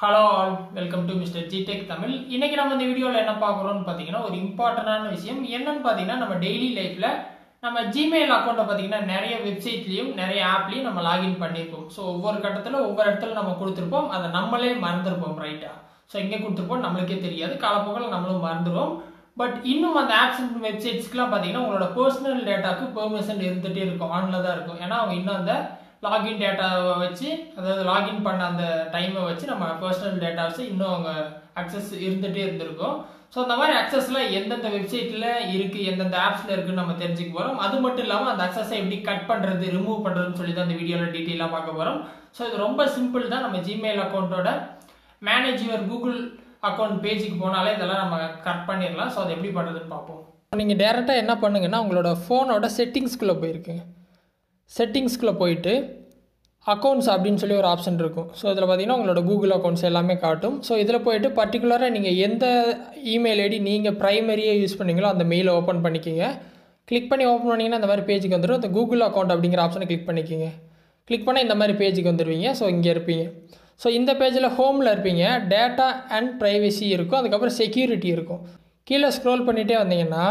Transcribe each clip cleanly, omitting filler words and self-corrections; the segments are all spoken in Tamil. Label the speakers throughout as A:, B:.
A: Hello all, welcome to MR.G Tech Tamil. இன்னைக்கு நம்ம இந்த வீடியோல என்ன பார்க்கறோம்னு பாத்தீங்கன்னா ஒரு இம்பார்ட்டன்ட்டான விஷயம் என்னன்னு பாத்தீங்கன்னா நம்ம டெய்லி லைஃப்ல நம்ம Gmail அக்கவுண்ட பாத்தீங்கன்னா நிறைய வெப்சைட்லயும் நிறைய ஆப்லயும் நம்ம லாகின் பண்ணிருப்போம். சோ ஒவ்வொரு கட்டத்துல ஒவ்வொரு இடத்துல நம்ம கொடுத்திருப்போம். அத நம்மளே மறந்துருப்போம் ரைட்டா. சோ எங்க கொடுத்திருப்போம் நமக்கே தெரியாது. காலப்போக்கில நம்மளும் மறந்துறோம். பட் இன்னும் அந்த ஆப்ஸ் அண்ட் வெப்சைட்ஸ்க்குலாம் பாத்தீங்கன்னா உங்களோட பர்சனல் டேட்டாக்கு பெர்மிஷன் இருந்துட்டே இருக்கும். ஆன்ல தான் இருக்கும். ஏன்னா அவங்க இன்னும் அந்த லாகின் டேட்டாவை வச்சு அதாவது லாகின் பண்ண அந்த டைமை வச்சு நம்ம பர்சனல் டேட்டாஸை இன்னும் அவங்க அக்சஸ் இருந்துகிட்டே இருந்திருக்கும். ஸோ அந்த மாதிரி அக்சஸ்லாம் எந்தெந்த வெப்சைட்டில் இருக்குது எந்தெந்த ஆப்ஸில் இருக்குன்னு நம்ம தெரிஞ்சுக்க போகிறோம். அது மட்டும் இல்லாமல் அந்த அக்சஸை எப்படி கட் பண்ணுறது ரிமூவ் பண்ணுறதுன்னு சொல்லி தான் அந்த வீடியோவில் டீட்டெயிலாக பார்க்க போகிறோம். ஸோ இது ரொம்ப சிம்பிள் தான். நம்ம ஜிமெயில் அக்கௌண்ட்டோட மேனேஜ் யுவர் கூகுள் அக்கௌண்ட் பேஜுக்கு போனாலே இதெல்லாம் நம்ம கட் பண்ணிடலாம். ஸோ அது எப்படி பண்ணுறதுன்னு பார்ப்போம். நீங்கள் டேரெக்டாக என்ன பண்ணுங்கன்னா உங்களோட ஃபோனோட செட்டிங்ஸ்குள்ளே போயிருக்குங்க. செட்டிங்ஸ்குள்ளே போயிட்டு அக்கௌண்ட்ஸ் அப்படின்னு சொல்லி ஒரு ஆப்ஷன் இருக்கும். ஸோ இதில் பார்த்தீங்கன்னா உங்களோட கூகுள் அக்கௌண்ட்ஸ் எல்லாமே காட்டும். ஸோ இதில் போயிட்டு பர்டிகுலராக நீங்கள் எந்த இமெயில் ஐடி நீங்கள் ப்ரைமரியாக யூஸ் பண்ணீங்களோ அந்த மெயிலை ஓப்பன் பண்ணிக்கிங்க. கிளிக் பண்ணி ஓப்பன் பண்ணிங்கன்னா இந்த மாதிரி பேஜுக்கு வந்துடும். இந்த கூகுள் அக்கௌண்ட் அப்படிங்கிற ஆப்ஷனை கிளிக் பண்ணிக்கிங்க. கிளிக் பண்ணால் இந்த மாதிரி பேஜுக்கு வந்துடுவீங்க. ஸோ இங்கே இருப்பீங்க. ஸோ இந்த பேஜில் ஹோமில் இருப்பீங்க. டேட்டா அண்ட் ப்ரைவசி இருக்கும். அதுக்கப்புறம் செக்யூரிட்டி இருக்கும். கீழே ஸ்க்ரோல் பண்ணிகிட்டே வந்தீங்கன்னா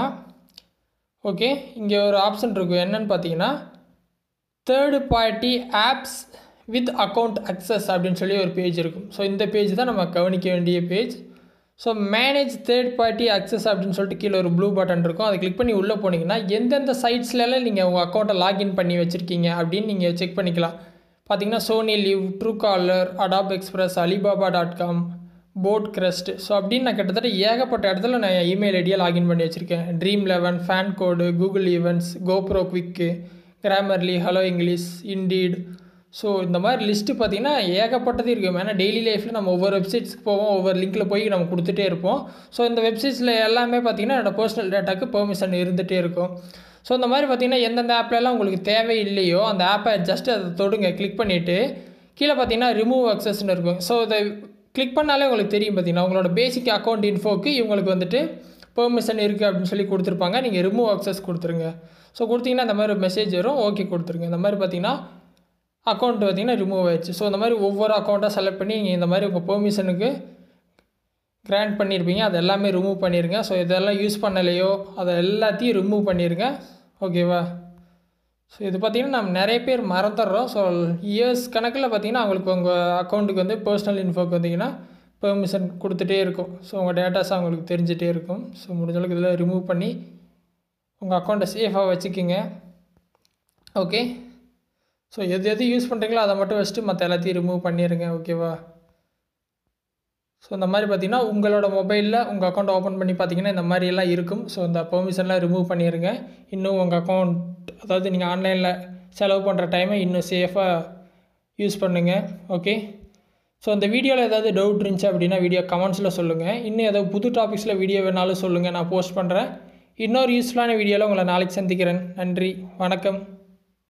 A: ஓகே இங்கே ஒரு ஆப்ஷன் இருக்கும். என்னென்னு பார்த்தீங்கன்னா third party apps with account access அப்படின்னு சொல்லி ஒரு பேஜ் இருக்கும். ஸோ இந்த பேஜ் தான் நம்ம கவனிக்க வேண்டிய page. So manage third party access அப்படின்னு சொல்லிட்டு கீழே ஒரு ப்ளூ பட்டன் இருக்கும். அதை கிளிக் பண்ணி உள்ளே போனீங்கன்னா எந்தெந்த சைட்ஸ்லாம் நீங்கள் உங்கள் அக்கௌண்ட்டை லாகின் பண்ணி வச்சுருக்கீங்க அப்படின்னு நீங்கள் செக் பண்ணிக்கலாம். பார்த்தீங்கன்னா Sony Liv, Truecaller, Adobe Express, alibaba.com, boat crest. So அப்படின்னு நான் கிட்டத்தட்ட ஏகப்பட்ட இடத்துல நான் இமெயில் ஐடியை லாகின் பண்ணி வச்சுருக்கேன். Dream11, FanCode, Google Events, GoPro Quik, Grammarly, Hello English, Indeed. So இந்த மாதிரி லிஸ்ட்டு பார்த்திங்கன்னா ஏகப்பட்டது இருக்கும். ஏன்னா டெய்லி லைஃப்பில் நம்ம ஒவ்வொரு வெப்சைட்ஸ்க்கு போவோம், ஒவ்வொரு லிங்க்கில் போய் நம்ம கொடுத்துட்டே இருப்போம். ஸோ இந்த வெப்சைட்ஸில் எல்லாமே பார்த்திங்கன்னா என்னோடய பர்சனல் டேட்டாக்கு பெர்மிஷன் இருந்துகிட்டே இருக்கும். ஸோ இந்த மாதிரி பார்த்திங்கன்னா எந்தெந்த ஆப்லலாம் உங்களுக்கு தேவை இல்லையோ அந்த ஆப்பை ஜஸ்ட் அதை தொடுங்க. கிளிக் பண்ணிவிட்டு கீழே பார்த்திங்கன்னா ரிமூவ் அக்சஸ்ன்னு இருக்கும். ஸோ இதை கிளிக் பண்ணாலே உங்களுக்கு தெரியும் பார்த்திங்கன்னா உங்களோட பேசிக் அக்கௌண்ட் இன்ஃபோக்கு இவங்களுக்கு வந்துட்டு பெர்மிஷன் இருக்குது அப்படின்னு சொல்லி கொடுத்துருப்பாங்க. நீங்கள் ரிமூவ் அக்சஸ் கொடுத்துருங்க. ஸோ கொடுத்தீங்கன்னா இந்த மாதிரி ஒரு மெசேஜ் வரும். ஓகே கொடுத்துருங்க. இந்த மாதிரி பார்த்தீங்கன்னா அக்கௌண்ட் பார்த்தீங்கன்னா ரிமூவ் ஆயிடுச்சு. ஸோ இந்த மாதிரி ஒவ்வொரு அக்கௌண்ட்டாக செலக்ட் பண்ணி நீங்கள் இந்த மாதிரி உங்கள் பெர்மிஷனுக்கு கிராண்ட் பண்ணியிருப்பீங்க. அது எல்லாமே ரிமூவ் பண்ணிடுங்க. ஸோ இதெல்லாம் யூஸ் பண்ணலையோ அதை எல்லாத்தையும் ரிமூவ் பண்ணிடுங்க. ஓகேவா? ஸோ இது பார்த்திங்கன்னா நம்ம நிறைய பேர் மறந்துடுறோம். ஸோ இயர்ஸ் கணக்கில் பார்த்திங்கன்னா அவங்களுக்கு உங்கள் அக்கௌண்ட்டுக்கு வந்து பர்சனல் இன்ஃபோக்கு வந்தீங்கன்னா பெர்மிஷன் கொடுத்துட்டே இருக்கும். ஸோ உங்கள் டேட்டாஸ் அவங்களுக்கு தெரிஞ்சிட்டே இருக்கும். ஸோ முடிஞ்சளவுக்கு இதில் ரிமூவ் பண்ணி உங்கள் அக்கௌண்ட்டை சேஃபாக வச்சுக்கிங்க. ஓகே. ஸோ எது யூஸ் பண்ணுறீங்களோ அதை மட்டும் வச்சுட்டு மற்ற எல்லாத்தையும் ரிமூவ் பண்ணிடுங்க. ஓகேவா? ஸோ இந்த மாதிரி பார்த்திங்கன்னா உங்களோட மொபைலில் உங்கள் அக்கௌண்ட் ஓப்பன் பண்ணி பார்த்திங்கன்னா இந்த மாதிரியெல்லாம் இருக்கும். ஸோ இந்த பெர்மிஷன்லாம் ரிமூவ் பண்ணிடுங்க. இன்னும் உங்கள் அக்கௌண்ட் அதாவது நீங்கள் ஆன்லைனில் செலவு பண்ணுற டைமை இன்னும் சேஃபாக யூஸ் பண்ணுங்கள். ஓகே. ஸோ இந்த வீடியோவில் ஏதாவது டவுட் இருந்துச்சு அப்படின்னா வீடியோ கமெண்ட்ஸில் சொல்லுங்கள். இன்னும் ஏதாவது புது டாபிக்ஸில் வீடியோ வேணாலும் சொல்லுங்கள், நான் போஸ்ட் பண்ணுறேன். இன்னொரு யூஸ்ஃபுல்லான வீடியோவில் உங்களை நாளைக்கு சந்திக்கிறேன். நன்றி, வணக்கம்.